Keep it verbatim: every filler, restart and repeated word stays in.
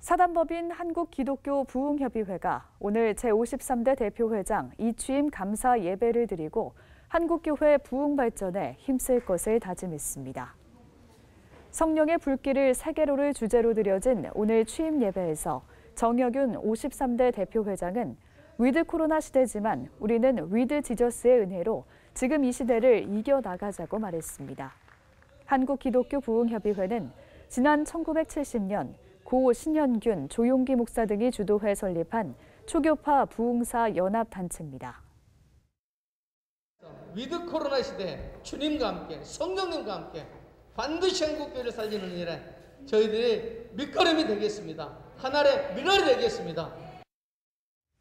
사단법인 한국기독교 부흥협의회가 오늘 제오십삼 대 대표회장 이취임 감사 예배를 드리고 한국교회 부흥 발전에 힘쓸 것을 다짐했습니다. 성령의 불길을 세계로를 주제로 드려진 오늘 취임 예배에서 정혁윤 오십삼 대 대표회장은 위드 코로나 시대지만 우리는 위드 지저스의 은혜로 지금 이 시대를 이겨나가자고 말했습니다. 한국기독교 부흥협의회는 지난 천구백칠십 년 고 신현균, 조용기 목사 등이 주도해 설립한 초교파 부흥사 연합단체입니다. 위드 코로나 시대 주님과 함께 성령님과 함께 반드시 한국교회를 살리는 일에 저희들이 밑거름이 되겠습니다. 하나의 미랄이 되겠습니다.